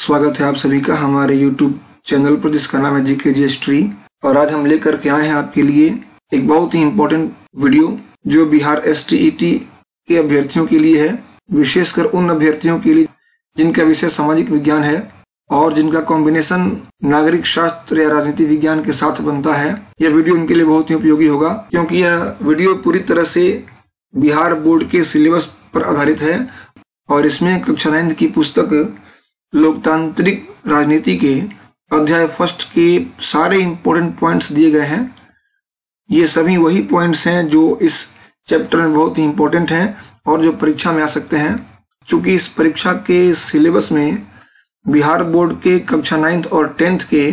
स्वागत है आप सभी का हमारे YouTube चैनल पर जिसका नाम है जीके हिस्ट्री। और आज हम लेकर के आए हैं आपके लिए एक बहुत ही इम्पोर्टेंट वीडियो जो बिहार STET के अभ्यर्थियों के लिए है, विशेषकर उन अभ्यर्थियों के लिए जिनका विषय सामाजिक विज्ञान है और जिनका कॉम्बिनेशन नागरिक शास्त्र या राजनीति विज्ञान के साथ बनता है। यह वीडियो उनके लिए बहुत ही उपयोगी होगा क्योंकि यह वीडियो पूरी तरह से बिहार बोर्ड के सिलेबस पर आधारित है और इसमें कक्षा 9 की पुस्तक लोकतांत्रिक राजनीति के अध्याय 1 के सारे इंपॉर्टेंट पॉइंट्स दिए गए हैं। ये सभी वही पॉइंट्स हैं जो इस चैप्टर में बहुत ही इंपॉर्टेंट हैं और जो परीक्षा में आ सकते हैं। चूंकि इस परीक्षा के सिलेबस में बिहार बोर्ड के कक्षा 9 और 10th के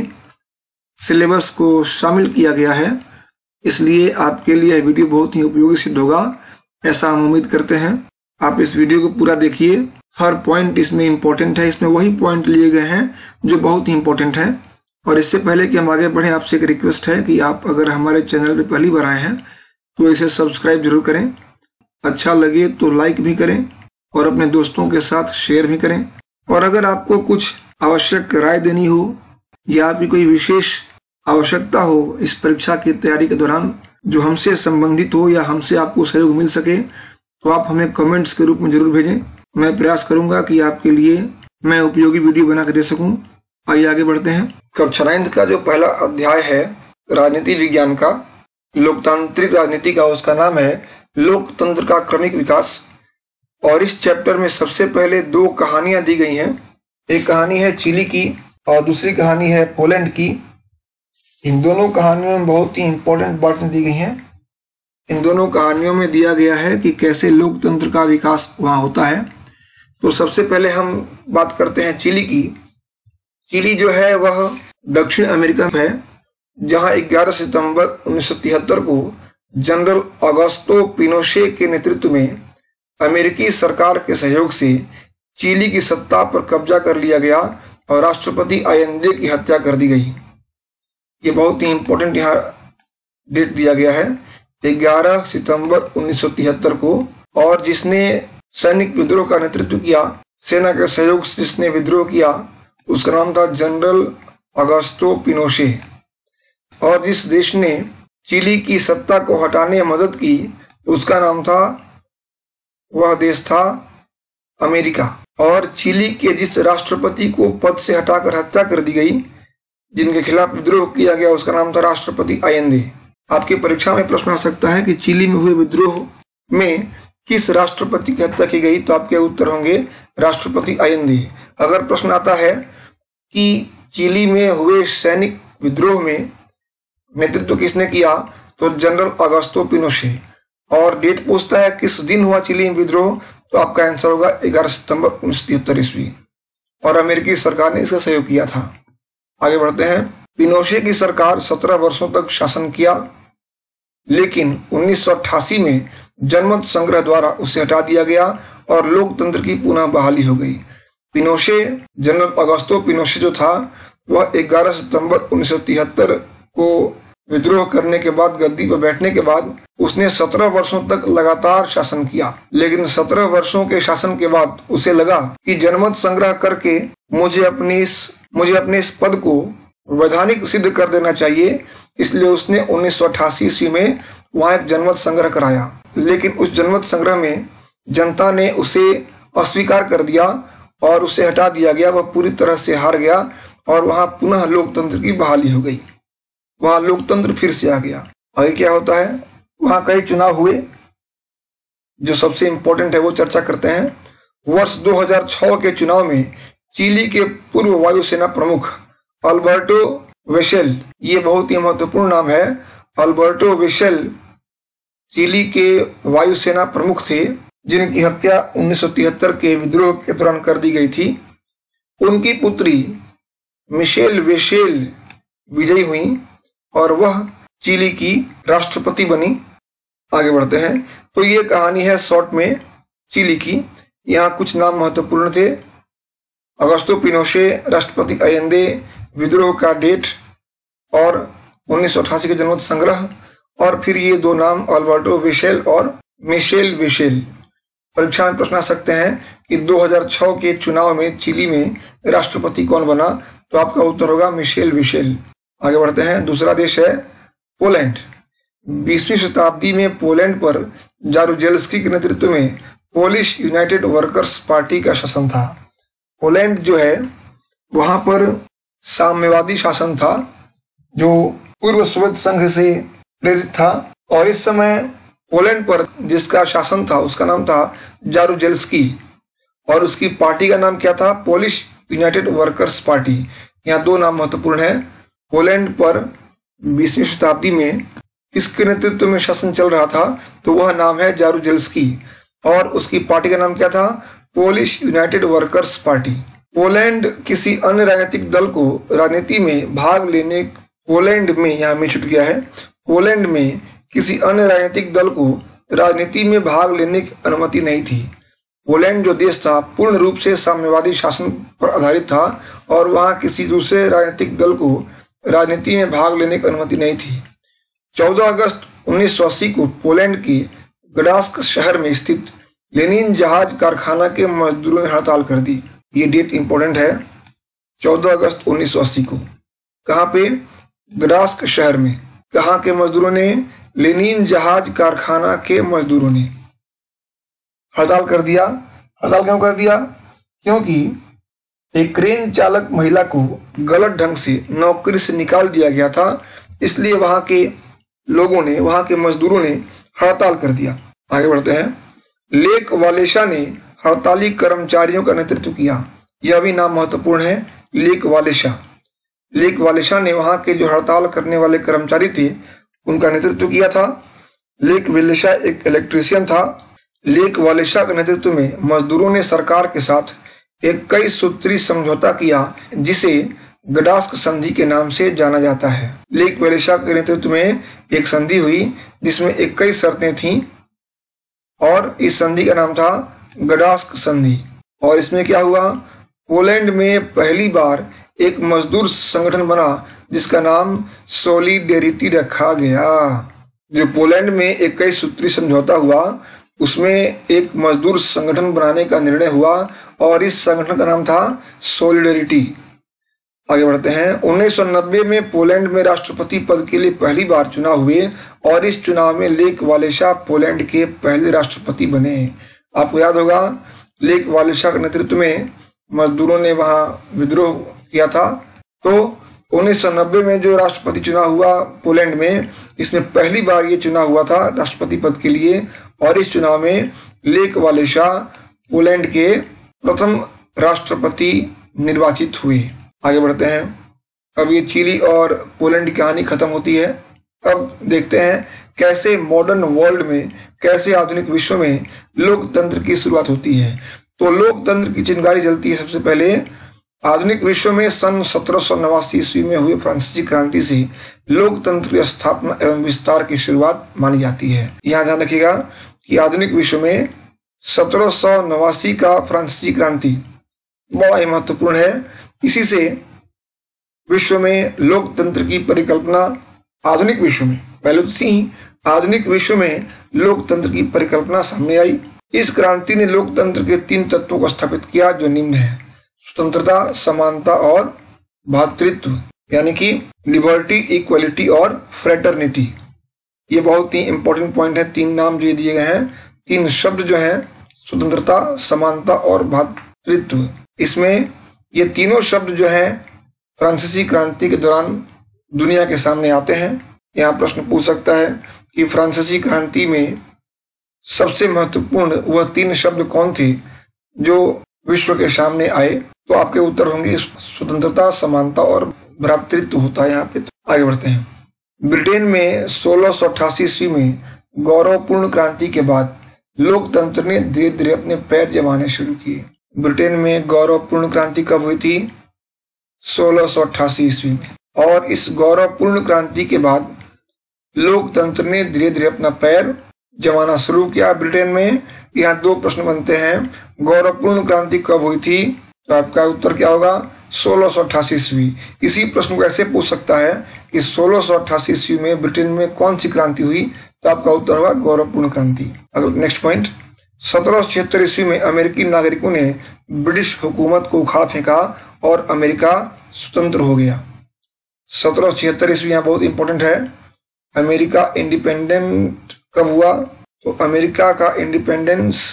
सिलेबस को शामिल किया गया है, इसलिए आपके लिए यह वीडियो बहुत ही उपयोगी सिद्ध होगा, ऐसा हम उम्मीद करते हैं। आप इस वीडियो को पूरा देखिए, हर पॉइंट इसमें इम्पोर्टेंट है। इसमें वही पॉइंट लिए गए हैं जो बहुत ही इम्पोर्टेंट हैं। और इससे पहले कि हम आगे बढ़े, आपसे एक रिक्वेस्ट है कि आप अगर हमारे चैनल पर पहली बार आए हैं तो इसे सब्सक्राइब जरूर करें, अच्छा लगे तो लाइक भी करें और अपने दोस्तों के साथ शेयर भी करें। और अगर आपको कुछ आवश्यक राय देनी हो या आपकी कोई विशेष आवश्यकता हो इस परीक्षा की तैयारी के दौरान जो हमसे संबंधित हो या हमसे आपको सहयोग मिल सके, तो आप हमें कमेंट्स के रूप में जरूर भेजें। मैं प्रयास करूंगा कि आपके लिए मैं उपयोगी वीडियो बना के दे सकूं। आइए आगे बढ़ते हैं। कक्षा 9 का जो पहला अध्याय है राजनीति विज्ञान का, लोकतांत्रिक राजनीति का, उसका नाम है लोकतंत्र का क्रमिक विकास। और इस चैप्टर में सबसे पहले 2 कहानियां दी गई हैं। एक कहानी है चिली की और दूसरी कहानी है पोलैंड की। इन दोनों कहानियों में बहुत ही इंपॉर्टेंट बातें दी गई हैं। इन दोनों कहानियों में दिया गया है कि कैसे लोकतंत्र का विकास वहां होता है। तो सबसे पहले हम बात करते हैं चिली की। चिली जो है वह दक्षिण अमेरिका में है, जहां 11 सितंबर 1973 को जनरल ऑगस्टो पिनोशे के नेतृत्व में अमेरिकी सरकार के सहयोग से चिली की सत्ता पर कब्जा कर लिया गया और राष्ट्रपति आयेंदे की हत्या कर दी गई। ये बहुत ही इंपॉर्टेंट यहाँ डेट दिया गया है, 11 सितंबर 1973 को। और जिसने सैनिक विद्रोह का नेतृत्व किया, सेना के सहयोग से जिसने विद्रोह किया, उसका नाम था जनरल ऑगस्टो पिनोशे। और जिस देश ने चिली की सत्ता को हटाने में मदद की, उसका नाम था, वह देश था अमेरिका। और चिली के जिस राष्ट्रपति को पद से हटाकर हत्या कर दी गई, जिनके खिलाफ विद्रोह किया गया, उसका नाम था राष्ट्रपति आयेंदे। आपकी परीक्षा में प्रश्न आ सकता है कि चिली में हुए विद्रोह में किस राष्ट्रपति की हत्या की गई, तो आपके उत्तर होंगे राष्ट्रपति आयेंदे। अगर प्रश्न आता है कि चिली में हुए सैनिक विद्रोह में नेतृत्व किसने किया, तो जनरल ऑगस्टो पिनोशे। और डेट पूछता है किस दिन हुआ चिली में विद्रोह, तो आपका आंसर होगा 11 सितंबर 1973 ईस्वी। और अमेरिकी सरकार ने इसका सहयोग किया था। आगे बढ़ते हैं। पिनोशे की सरकार 17 वर्षों तक शासन किया, लेकिन 1988 में जनमत संग्रह द्वारा उसे हटा दिया गया और लोकतंत्र की पुनः बहाली हो गई। पिनोशे, जनरल ऑगस्टो पिनोशे जो था, वह 11 सितंबर 1973 को विद्रोह करने के बाद गद्दी पर बैठने के बाद उसने 17 वर्षों तक लगातार शासन किया। लेकिन 17 वर्षों के शासन के बाद उसे लगा कि जनमत संग्रह करके मुझे अपने इस पद को वैधानिक सिद्ध कर देना चाहिए। इसलिए उसने 1988 ईस्वी में वहां एक जनमत संग्रह कराया। लेकिन उस जनमत संग्रह में जनता ने उसे अस्वीकार कर दिया और उसे हटा दिया गया। वह पूरी तरह से हार गया और वहां पुनः लोकतंत्र की बहाली हो गई। वहां लोकतंत्र फिर से आ गया। आगे क्या होता है, वहां कई चुनाव हुए। जो सबसे इंपॉर्टेंट है वो चर्चा करते हैं। वर्ष 2006 के चुनाव में चिली के पूर्व वायुसेना प्रमुख अल्बर्टो वेशेल, ये बहुत ही महत्वपूर्ण नाम है, अल्बर्टो वेशेल चिली के वायुसेना प्रमुख थे, जिनकी हत्या 1973 के विद्रोह के दौरान कर दी गई थी। उनकी पुत्री मिशेल वेशेल विजयी हुई और वह चिली की राष्ट्रपति बनी। आगे बढ़ते हैं। तो ये कहानी है शॉर्ट में चिली की। यहाँ कुछ नाम महत्वपूर्ण थे, ऑगस्टो पिनोशे, राष्ट्रपति आयेंदे, विद्रोह का डेट और 1988 के जनमत संग्रह, और फिर ये 2 नाम अल्बर्टो वेशेल और मिशेल वेशेल। परीक्षा में प्रश्न आ सकते हैं कि 2006 के चुनाव में चिली में राष्ट्रपति कौन बना? तो आपका उत्तर होगा मिशेल विशेल। आगे बढ़ते हैं। दूसरा देश है पोलैंड। 20वीं शताब्दी में पोलैंड पर जारुजेल्स्की के नेतृत्व में पोलिश यूनाइटेड वर्कर्स पार्टी का शासन था। पोलैंड जो है वहां पर साम्यवादी शासन था जो पूर्व सोवियत संघ से प्रेरित था, और इस समय पोलैंड पर जिसका शासन था उसका नाम था जारुजेल्स्की, और उसकी पार्टी का नाम क्या था? Polish United Workers Party. यहाँ दो नाम महत्वपूर्ण है। पोलैंड पर 20वीं शताब्दी में किसके नेतृत्व में शासन चल रहा था? तो वह नाम है जारुजेल्स्की, और उसकी पार्टी का नाम क्या था? Polish United Workers Party. Poland किसी अन्य राजनीतिक दल को राजनीति में भाग लेने पोलैंड में यहाँ में छूट गया है। पोलैंड में किसी अन्य राजनीतिक दल को राजनीति में भाग लेने की अनुमति नहीं थी। पोलैंड जो देश था पूर्ण रूप से साम्यवादी शासन पर आधारित था, और वहां किसी दूसरे राजनीतिक दल को राजनीति में भाग लेने की अनुमति नहीं थी। 14 अगस्त 1980 को पोलैंड के गडास्क शहर में स्थित लेनिन जहाज कारखाना के मजदूरों ने हड़ताल कर दी। ये डेट इंपॉर्टेंट है, 14 अगस्त 1980 को। कहाँ पे? गडास्क शहर में। कहाँ के मजदूरों ने? लेनिन जहाज कारखाना के मजदूरों ने हड़ताल कर दिया। हड़ताल क्यों कर दिया? क्योंकि एक क्रेन चालक महिला को गलत ढंग से नौकरी से निकाल दिया गया था, इसलिए वहां के लोगों ने, वहां के मजदूरों ने हड़ताल कर दिया। आगे बढ़ते हैं। लेक वालेशा ने हड़ताली कर्मचारियों का नेतृत्व किया। यह भी नाम महत्वपूर्ण है, लेक वालेशा। लेक वालेशा ने वहां के जो हड़ताल करने वाले कर्मचारी थे उनका नेतृत्व किया था। लेक वालेशा एक इलेक्ट्रीशियन था। लेक वालेशा के नेतृत्व में मजदूरों ने सरकार के साथ एक कई सूत्री समझौता किया जिसे गडास्क संधि के नाम से जाना जाता है। लेक वालेशा के नेतृत्व में एक संधि हुई जिसमें 21 शर्तें थीं, और इस संधि का नाम था गडास्क संधि। और इसमें क्या हुआ? पोलैंड में पहली बार एक मजदूर संगठन बना जिसका नाम सोलिडेरिटी रखा गया। जो पोलैंड में 21 सूत्री समझौता हुआ उसमें एक मजदूर संगठन बनाने का निर्णय हुआ, और इस संगठन का नाम था सोलिडेरिटी। आगे बढ़ते हैं। 1990 में पोलैंड में राष्ट्रपति पद के लिए पहली बार चुनाव हुए, और इस चुनाव में लेक वालेशा पोलैंड के पहले राष्ट्रपति बने। आपको याद होगा लेक वालेशा के नेतृत्व में मजदूरों ने वहां विद्रोह किया था। तो 1990 में जो राष्ट्रपति चुनाव हुआ पोलैंड में, इसमें पहली बार ये चुनाव हुआ था राष्ट्रपति पद के लिए, और इस चुनाव में लेक वालेशा पोलैंड के प्रथम राष्ट्रपति निर्वाचित हुए। आगे बढ़ते हैं। अब ये चिली और पोलैंड की कहानी खत्म होती है। अब देखते हैं कैसे मॉडर्न वर्ल्ड में, कैसे आधुनिक विश्व में लोकतंत्र की शुरुआत होती है। तो लोकतंत्र की चिंगारी जलती है सबसे पहले आधुनिक विश्व में सन 1789 ईस्वी में हुए फ्रांसीसी क्रांति से लोकतंत्र की स्थापना एवं विस्तार की शुरुआत मानी जाती है। यहाँ ध्यान रखिएगा कि आधुनिक विश्व में 1789 का फ्रांसीसी क्रांति बड़ा ही महत्वपूर्ण है। इसी से विश्व में लोकतंत्र की परिकल्पना आधुनिक विश्व में, पहले तो थी, आधुनिक विश्व में लोकतंत्र की परिकल्पना सामने आई। इस क्रांति ने लोकतंत्र के 3 तत्वों को स्थापित किया जो निम्न है: स्वतंत्रता, समानता और भ्रातृत्व, यानी कि लिबर्टी, इक्वलिटी और फ्रेटर्निटी। ये बहुत ही इंपॉर्टेंट पॉइंट है। 3 नाम जो दिए गए हैं, 3 शब्द जो हैं, स्वतंत्रता, समानता और भ्रातृत्व। इसमें ये तीनों शब्द जो हैं फ्रांसीसी क्रांति के दौरान दुनिया के सामने आते हैं। यहाँ प्रश्न पूछ सकता है कि फ्रांसीसी क्रांति में सबसे महत्वपूर्ण वह 3 शब्द कौन थे जो विश्व के सामने आए? तो आपके उत्तर होंगे स्वतंत्रता, समानता और भ्रातृत्व होता है यहाँ पे। तो आगे बढ़ते हैं। ब्रिटेन में 1688 ईस्वी में गौरवपूर्ण क्रांति के बाद लोकतंत्र ने धीरे धीरे अपने पैर जमाने शुरू किए। ब्रिटेन में गौरवपूर्ण क्रांति कब हुई थी? 1688 ईस्वी में। और इस गौरवपूर्ण क्रांति के बाद लोकतंत्र ने धीरे धीरे अपना पैर जमाना शुरू किया ब्रिटेन में। यहाँ 2 प्रश्न बनते हैं। गौरवपूर्ण क्रांति कब हुई थी? तो आपका उत्तर क्या होगा? 1688 ईस्वी। इसी प्रश्न को ऐसे पूछ सकता है कि 1688 ईस्वी में ब्रिटेन में कौन सी क्रांति हुई? तो आपका उत्तर होगा गौरवपूर्ण क्रांति। अगर नेक्स्ट पॉइंट, 1776 ईस्वी में अमेरिकी नागरिकों ने ब्रिटिश हुकूमत को उखाड़ फेंका और अमेरिका स्वतंत्र हो गया। 1776 ईस्वी यहाँ बहुत इंपॉर्टेंट है। अमेरिका इंडिपेंडेंट कब हुआ? तो अमेरिका का इंडिपेंडेंस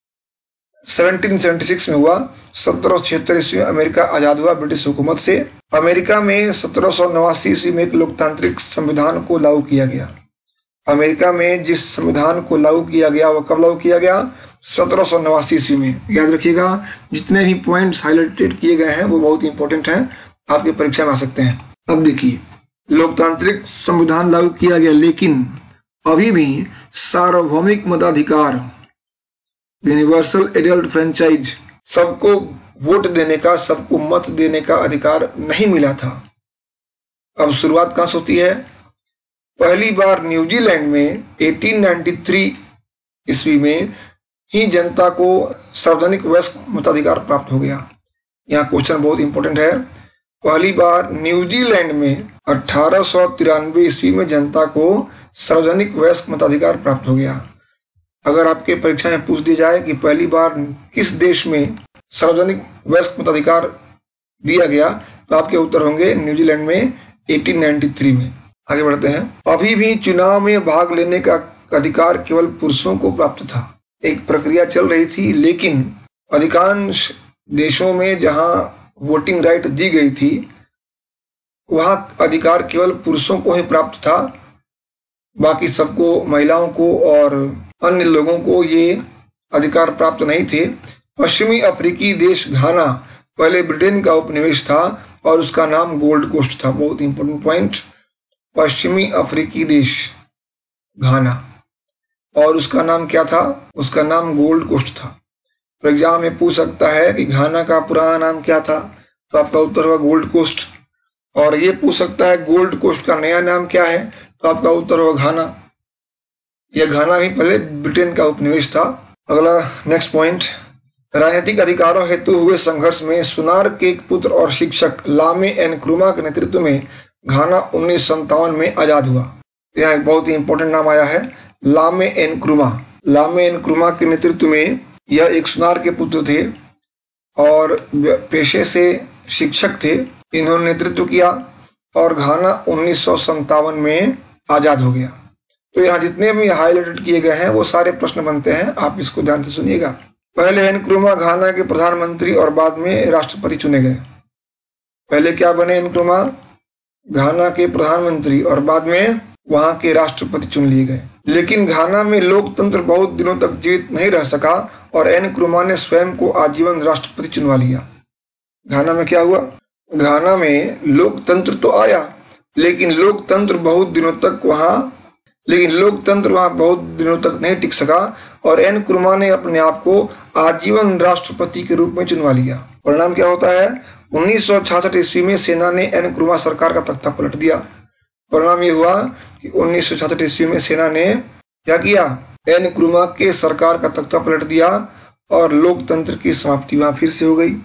1776 में हुआ। 1776 ईस्वी में अमेरिका आजाद हुआ ब्रिटिश हुकूमत से। अमेरिका में 1789 ईस्वी में एक लोकतांत्रिक संविधान को लागू किया गया। अमेरिका में जिस संविधान को लागू किया गया वो कब लागू किया गया? 1789 ईस्वी में। याद रखिएगा, जितने भी पॉइंट्स हाईलाइटेड किए गए हैं वो बहुत इंपॉर्टेंट हैं, आपकी परीक्षा में आ सकते हैं। अब देखिए, लोकतांत्रिक संविधान लागू किया गया, लेकिन अभी भी सार्वभौमिक मताधिकार, यूनिवर्सल एडल्ट फ्रेंचाइज, सबको वोट देने का, सबको मत देने का अधिकार नहीं मिला था। अब शुरुआत कहां से होती है? पहली बार न्यूजीलैंड में 1893 ईस्वी में ही जनता को सार्वजनिक वयस्क मताधिकार प्राप्त हो गया। यहाँ क्वेश्चन बहुत इंपॉर्टेंट है। पहली बार न्यूजीलैंड में 1893 ईस्वी में जनता को सार्वजनिक वयस्क मताधिकार प्राप्त हो गया। अगर आपके परीक्षा में पूछ दिया जाए कि पहली बार किस देश में सार्वजनिक वयस्क मताधिकार दिया गया, तो आपके उत्तर होंगे न्यूजीलैंड में 1893 में। आगे बढ़ते हैं। अभी भी चुनाव में भाग लेने का अधिकार केवल पुरुषों को प्राप्त था। एक प्रक्रिया चल रही थी, लेकिन अधिकांश देशों में जहां वोटिंग राइट दी गई थी वहां अधिकार केवल पुरुषों को ही प्राप्त था, बाकी सबको, महिलाओं को और अन्य लोगों को ये अधिकार प्राप्त नहीं थे। पश्चिमी अफ्रीकी देश घाना पहले ब्रिटेन का उपनिवेश था और उसका नाम गोल्ड कोस्ट था। बहुत इंपॉर्टेंट पॉइंट, पश्चिमी अफ्रीकी देश घाना, और उसका नाम क्या था? उसका नाम गोल्ड कोस्ट था। तो एग्जाम में पूछ सकता है कि घाना का पुराना नाम क्या था, तो आपका उत्तर होगा गोल्ड कोस्ट। और ये पूछ सकता है गोल्ड कोस्ट का नया नाम क्या है, तो आपका उत्तर होगा घाना। यह घाना भी पहले ब्रिटेन का उपनिवेश था। अगला नेक्स्ट पॉइंट, राजनीतिक अधिकारों हेतु हुए संघर्ष में सुनार के एक पुत्र और शिक्षक लामे एनक्रुमा के नेतृत्व में घाना 1957 में आजाद हुआ। यह एक बहुत ही इंपॉर्टेंट नाम आया है, लामे एनक्रुमा। लामे एनक्रुमा के नेतृत्व में, यह एक सुनार के पुत्र थे और पेशे से शिक्षक थे। इन्होंने नेतृत्व किया और घाना 1957 में आजाद हो गया। तो यहाँ जितने भी हाईलाइटेड किए गए हैं वो सारे प्रश्न बनते हैं, आप इसको ध्यान से सुनिएगा। पहले एनक्रुमा घाना के प्रधानमंत्री और बाद में राष्ट्रपति चुने गए। पहले क्या बने? एनक्रुमा घाना के प्रधानमंत्री और बाद में वहां के राष्ट्रपति चुन लिए गए। लेकिन घाना में लोकतंत्र बहुत दिनों तक जीवित नहीं रह सका और एनक्रुमा ने स्वयं को आजीवन राष्ट्रपति चुनवा लिया। घाना में क्या हुआ? घाना में लोकतंत्र तो आया, लेकिन लोकतंत्र बहुत दिनों तक वहां बहुत दिनों तक नहीं टिक सका और एनक्रुमा ने अपने आप को आजीवन राष्ट्रपति के रूप में चुनवा लिया। परिणाम क्या होता है? 1966 ईस्वी में सेना ने एनक्रुमा सरकार का तख्ता पलट दिया। परिणाम ये हुआ कि 1966 ईस्वी में सेना ने क्या किया? एनक्रुमा के सरकार का तख्ता पलट दिया और लोकतंत्र की समाप्ति वहां फिर से हो गई।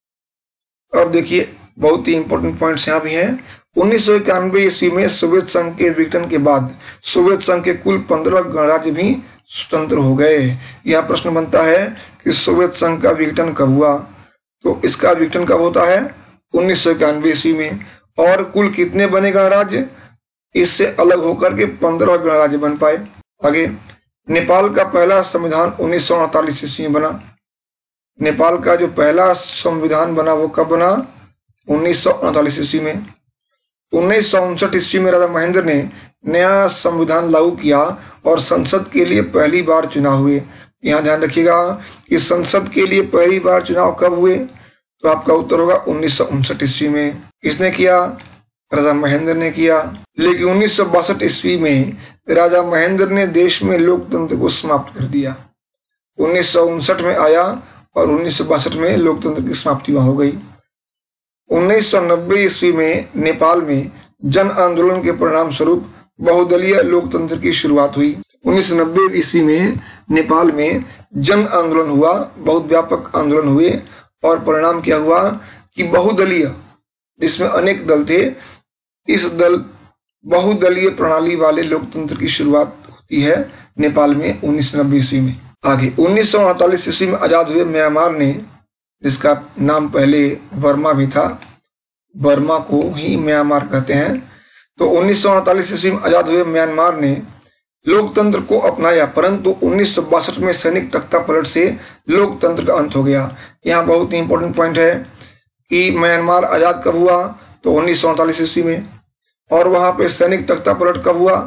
अब देखिए, बहुत ही इंपॉर्टेंट पॉइंट्स यहाँ भी हैं। 1991 ईस्वी में सोवियत संघ के विघटन के बाद सोवियत संघ के कुल 15 गणराज्य भी स्वतंत्र हो गए। यह प्रश्न बनता है कि सोवियत संघ का विघटन कब हुआ? तो इसका विघटन कब होता है? 1991 ईस्वी में। और कुल कितने बने गणराज्य? इससे अलग होकर के 15 गणराज्य बन पाए। आगे, नेपाल का पहला संविधान 1948 ईस्वी में बना। नेपाल का जो पहला संविधान बना वो कब बना? 1948 ईस्वी में। 1959 ईस्वी में राजा महेंद्र ने नया संविधान लागू किया और संसद के लिए पहली बार चुनाव हुए। यहाँ ध्यान रखिएगा कि संसद के लिए पहली बार चुनाव कब हुए, तो आपका उत्तर होगा 1959 ईस्वी में। किसने किया? राजा महेंद्र ने किया। लेकिन 1962 ईस्वी में राजा महेंद्र ने देश में लोकतंत्र को समाप्त कर दिया। 1959 में आया और 1962 में लोकतंत्र की समाप्ति वहां हो गई। 1990 ईस्वी में नेपाल में जन आंदोलन के परिणाम स्वरूप बहुदलीय लोकतंत्र की शुरुआत हुई। 1990 ईस्वी में नेपाल में जन आंदोलन हुआ, बहुत व्यापक आंदोलन हुए और परिणाम क्या हुआ कि बहुदलीय, जिसमें अनेक दल थे, इस बहुदलीय प्रणाली वाले लोकतंत्र की शुरुआत होती है नेपाल में 1990 ईस्वी में। आगे 1948 ईस्वी में आजाद हुए म्यांमार ने, जिसका नाम पहले बर्मा भी था, बर्मा को ही म्यांमार कहते हैं, तो 1948 ईस्वी में आजाद हुए म्यांमार ने लोकतंत्र को अपनाया, परंतु 1962 में सैनिक तख्तापलट से लोकतंत्र का अंत हो गया। यहाँ बहुत ही इंपॉर्टेंट पॉइंट है कि म्यांमार आजाद कब हुआ, तो 1948 ईस्वी में, और वहां पे सैनिक तख्तापलट कब हुआ,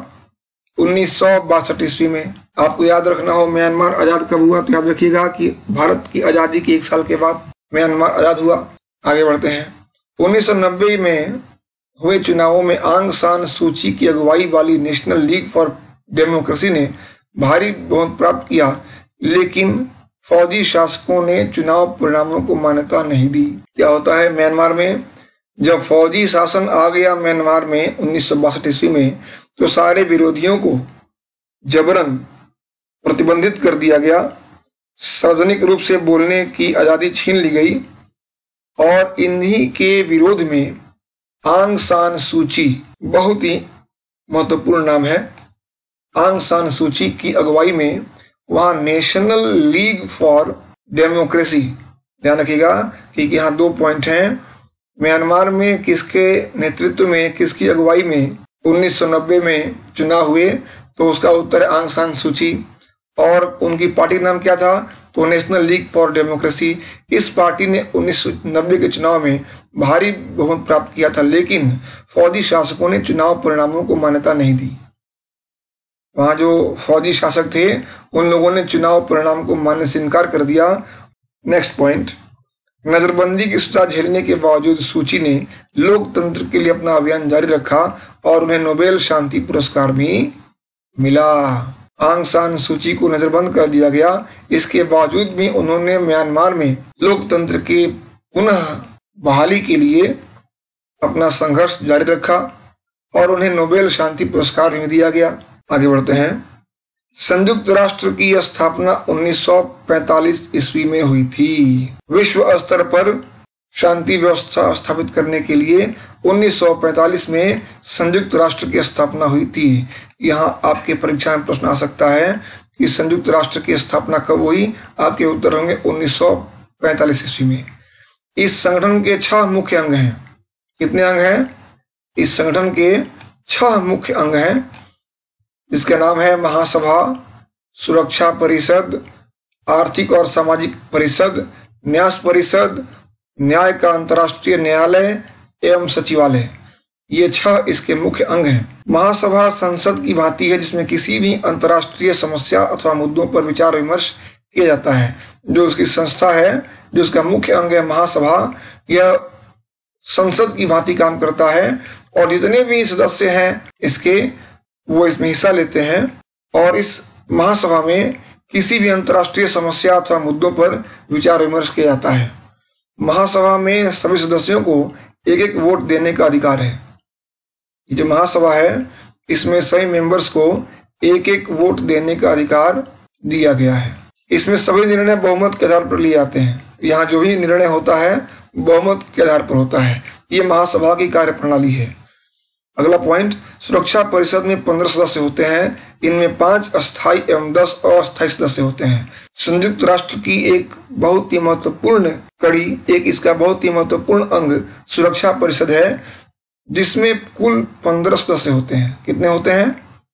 1962 ईस्वी में। आपको याद रखना हो म्यांमार आजाद कब हुआ, तो याद रखिएगा कि भारत की आजादी के 1 साल के बाद म्यांमार आजाद हुआ। आगे बढ़ते हैं। 1990 में हुए चुनावों में आंग सान सूची की अगुवाई वाली नेशनल लीग फॉर डेमोक्रेसी ने भारी बहुमत प्राप्त किया, लेकिन फौजी शासकों ने चुनाव परिणामों को मान्यता नहीं दी। क्या होता है म्यांमार में, जब फौजी शासन आ गया म्यांमार में 1962 ईस्वी में, तो सारे विरोधियों को जबरन प्रतिबंधित कर दिया गया, सार्वजनिक रूप से बोलने की आजादी छीन ली गई, और इन्हीं के विरोध में आंग सान सूची, बहुत ही महत्वपूर्ण नाम है, आंग सान सूची की अगुवाई में वहां नेशनल लीग फॉर डेमोक्रेसी, ध्यान रखिएगा कि यहाँ 2 पॉइंट हैं, म्यांमार में किसके नेतृत्व में, किसकी अगुवाई में 1990 में चुनाव हुए, तो उसका उत्तर है आंग सान सूची, और उनकी पार्टी का नाम क्या था, तो नेशनल लीग फॉर डेमोक्रेसी। इस पार्टी ने 1990 के चुनाव में भारी बहुमत प्राप्त किया था, लेकिन फौजी शासकों ने चुनाव परिणामों को मान्यता नहीं दी। वहां जो फौजी शासक थे उन लोगों ने चुनाव परिणाम को मानने से इनकार कर दिया। नेक्स्ट पॉइंट, नजरबंदी की सजा झेलने के बावजूद सूची ने लोकतंत्र के लिए अपना अभियान जारी रखा और उन्हें नोबेल शांति पुरस्कार भी मिला। आंग सान सूची को नजरबंद कर दिया गया, इसके बावजूद भी उन्होंने म्यांमार में लोकतंत्र के पुनः बहाली के लिए अपना संघर्ष जारी रखा और उन्हें नोबेल शांति पुरस्कार भी दिया गया। आगे बढ़ते हैं। संयुक्त राष्ट्र की स्थापना 1945 ईस्वी में हुई थी। विश्व स्तर पर शांति व्यवस्था स्थापित करने के लिए 1945 में संयुक्त राष्ट्र की स्थापना हुई थी। यहाँ आपके परीक्षा में प्रश्न आ सकता है कि संयुक्त राष्ट्र की स्थापना कब हुई, आपके उत्तर होंगे 1945 ईस्वी में। इस संगठन के 6 मुख्य अंग हैं। कितने अंग हैं? इस संगठन के 6 मुख्य अंग हैं, जिसका नाम है महासभा, सुरक्षा परिषद, आर्थिक और सामाजिक परिषद, न्यास परिषद, न्याय का अंतर्राष्ट्रीय न्यायालय एवं सचिवालय। ये 6 इसके मुख्य अंग हैं। महासभा संसद की भांति है, जिसमें किसी भी अंतर्राष्ट्रीय समस्या अथवा मुद्दों पर विचार विमर्श किया जाता है। जो उसकी संस्था है, जो उसका मुख्य अंग है महासभा, यह संसद की भांति काम करता है और जितने भी सदस्य हैं इसके, वो इसमें हिस्सा लेते हैं और इस महासभा में किसी भी अंतर्राष्ट्रीय समस्या अथवा मुद्दों पर विचार विमर्श किया जाता है। महासभा में सभी सदस्यों को एक एक वोट देने का अधिकार है। जो महासभा है इसमें सभी मेंबर्स को एक एक वोट देने का अधिकार दिया गया है। इसमें सभी निर्णय बहुमत के आधार पर लिए जाते हैं। यहाँ जो भी निर्णय होता है बहुमत के आधार पर होता है। ये महासभा की कार्यप्रणाली है। अगला पॉइंट, सुरक्षा परिषद में 15 सदस्य होते हैं। इनमें 5 अस्थायी एवं 10 अस्थायी सदस्य होते हैं। संयुक्त राष्ट्र की एक बहुत ही महत्वपूर्ण कड़ी, एक इसका बहुत ही महत्वपूर्ण अंग सुरक्षा परिषद है, जिसमें कुल 15 सदस्य होते हैं। कितने होते हैं?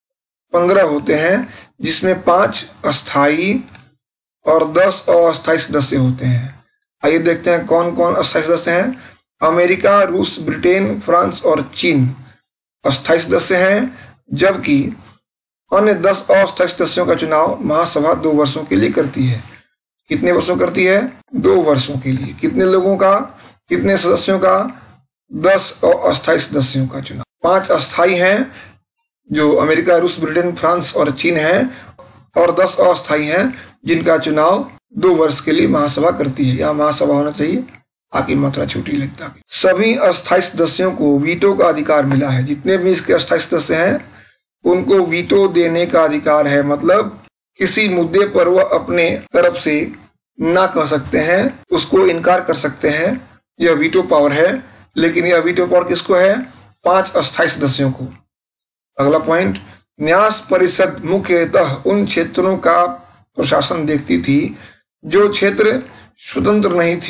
15 होते हैं, जिसमें 5 अस्थायी और 10 अस्थायी सदस्य होते हैं। आइए देखते हैं कौन कौन अस्थायी सदस्य हैं। अमेरिका, रूस, ब्रिटेन, फ्रांस और चीन अस्थायी सदस्य हैं, जबकि अन्य 10 अस्थायी सदस्यों का चुनाव महासभा 2 वर्षों के लिए करती है। कितने वर्षों करती है? 2 वर्षों के लिए। कितने लोगों का, कितने सदस्यों का? 10 अस्थायी सदस्यों का चुनाव। 5 अस्थायी हैं, जो अमेरिका, रूस, ब्रिटेन, फ्रांस और चीन है, और 10 अस्थायी हैं जिनका चुनाव 2 वर्ष के लिए महासभा करती है। यहाँ महासभा होना चाहिए, आगे मात्रा छोटी लगता है। सभी अस्थायी सदस्यों को वीटो का अधिकार मिला है। जितने भी इसके अस्थायी सदस्य हैं उनको वीटो देने का अधिकार है, मतलब किसी मुद्दे पर वह अपने तरफ से ना कह सकते हैं, उसको इनकार कर सकते हैं। यह वीटो पावर है, लेकिन यह वीटो पावर किसको है? 5 अस्थायी सदस्यों को। अगला पॉइंट, न्यास परिषद मुख्यतः उन क्षेत्रों का प्रशासन देखती थी। जो क्षेत्र स्वतंत्र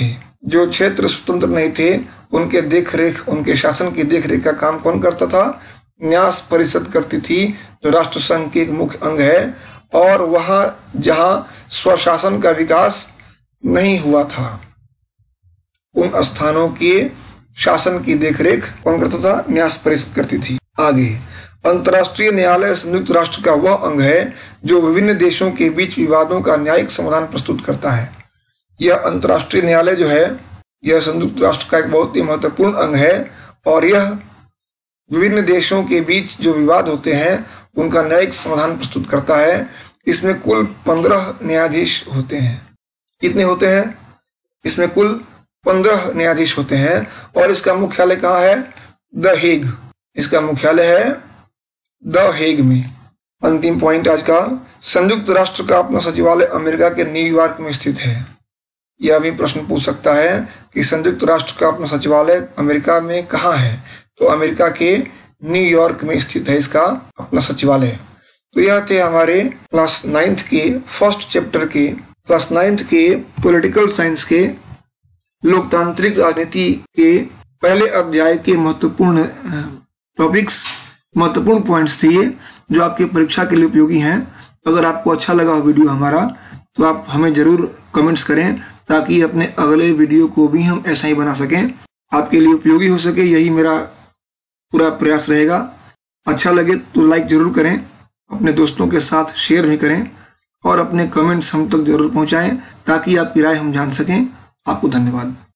नहीं थे उनके देखरेख, उनके शासन की देखरेख का काम कौन करता था? न्यास परिषद करती थी, जो राष्ट्र संघ की एक मुख्य अंग है। और वहां जहां स्वशासन का विकास नहीं हुआ था, उन स्थानों के शासन की देखरेख कौन करता था? न्यास परिषद करती थी। आगे, अंतर्राष्ट्रीय न्यायालय संयुक्त राष्ट्र का वह अंग है जो विभिन्न देशों के बीच विवादों का न्यायिक समाधान प्रस्तुत करता है। यह अंतर्राष्ट्रीय न्यायालय जो है, यह संयुक्त राष्ट्र का एक बहुत ही महत्वपूर्ण अंग है, और यह विभिन्न देशों के बीच जो विवाद होते हैं उनका न्यायिक समाधान प्रस्तुत करता है। इसमें कुल 15 न्यायाधीश होते हैं। कितने होते हैं? इसमें कुल 15 न्यायाधीश होते हैं। और इसका मुख्यालय कहाँ है? The Hague. इसका मुख्यालय है द हेग में। अंतिम पॉइंट आज का, संयुक्त राष्ट्र का अपना सचिवालय अमेरिका के न्यूयॉर्क में स्थित है। यह भी प्रश्न पूछ सकता है कि संयुक्त राष्ट्र का अपना सचिवालय अमेरिका में कहाँ है? तो अमेरिका के न्यूयॉर्क में स्थित है इसका अपना सचिवालय। तो यह थे हमारे क्लास 9th के फर्स्ट चैप्टर के, क्लास 9th के पॉलिटिकल साइंस के लोकतांत्रिक राजनीति के पहले अध्याय के महत्वपूर्ण टॉपिक्स, महत्वपूर्ण पॉइंट्स थे ये, जो आपके परीक्षा के लिए उपयोगी हैं। अगर आपको अच्छा लगा वीडियो हमारा तो आप हमें जरूर कमेंट्स करें, ताकि अपने अगले वीडियो को भी हम ऐसा ही बना सकें, आपके लिए उपयोगी हो सके। यही मेरा पूरा प्रयास रहेगा। अच्छा लगे तो लाइक जरूर करें, अपने दोस्तों के साथ शेयर भी करें, और अपने कमेंट्स हम तक जरूर पहुंचाएं, ताकि आपकी राय हम जान सकें। आपको धन्यवाद।